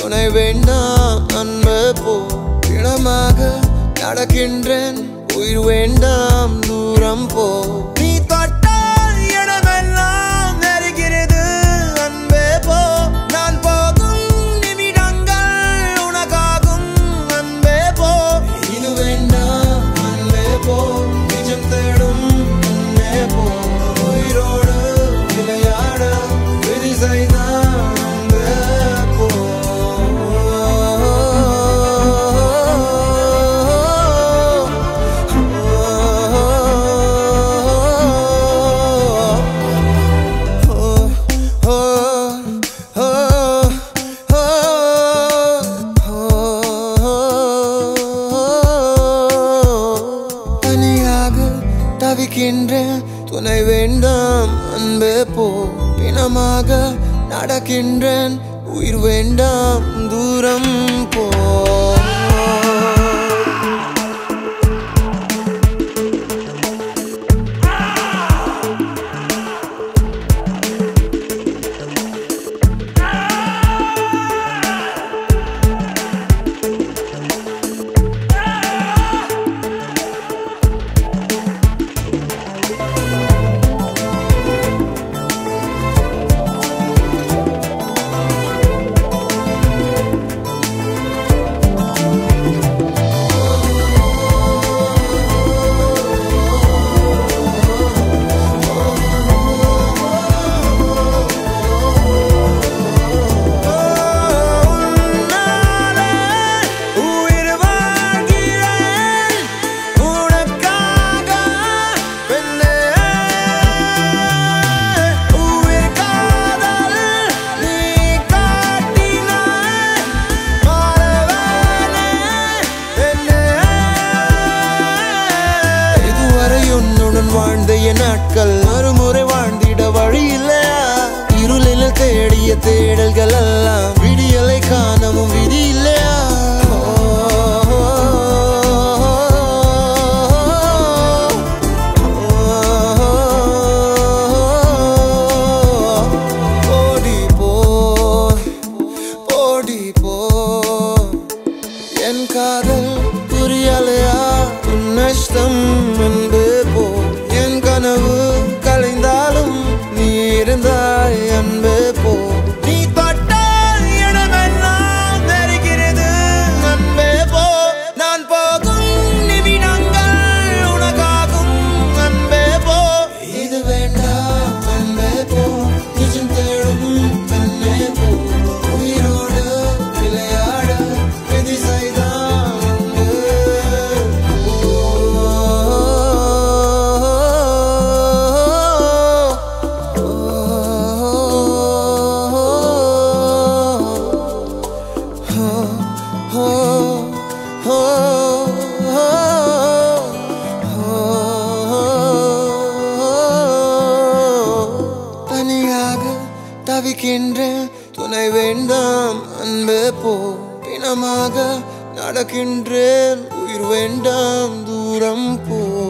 துணை வேண்டாம் அன்பே போ பிணமாக நடக்கின்றேன் உயிர் வேண்டாம் தூரம் போ நீ தொட்டால் இடமெல்லாம் நெருகிறது அன்பே போ நான் போகும் நிமிடங்கள் உனக்காகும் அன்பே போ இது வேண்டாம் அன்பே போ நிஜம் தேடும் அன்பே போ உயிரோடு விளையாட விதி செய்தான் அன்பே போ தவிக்கின்றேன் துணை வேண்டாம் அன்பே போ பிணமாக நடக்கின்றேன் உயிர் வேண்டாம் தூரம் போ வாழ்ந்த என் நாட்கள் மறுமுறை வாழ்ந்திட வழி இல்லையா இருளில் தேடிய தேடல்கள் எல்லாம் விடியலை காணவும் விதி இல்லையா ஓடி போ ஓடி போ என் காதல் புரியலையா உன் நஷ்டம் என்பே போ என் கனவு கலைந்தாலும் நீ இருந்தாய் அன்பே போ நீ தொட்டால் இடமெல்லாம் நெருகிறது அன்பே போ நான் போகும் நிமிடங்கள் உனக்காகும் அன்பே போ இது வேண்டாம் அன்பே போ நிஜம் தேடும் அன்பே போ உயிரோடு விளையாட விதி செய்தான் தனியாக தவிக்கின்றேன் துணை வேண்டாம் அன்பே போ பிணமாக நடக்கின்றேன் உயிர் வேண்டாம் தூரம் போ